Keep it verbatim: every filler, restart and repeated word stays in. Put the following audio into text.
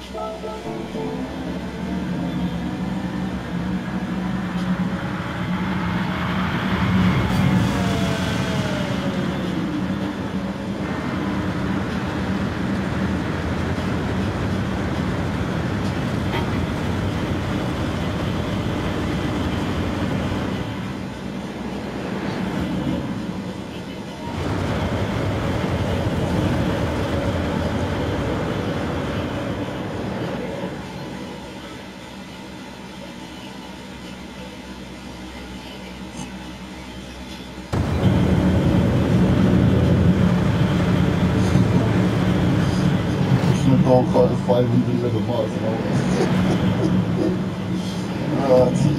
Dog caught five hundred like a box, you know? uh,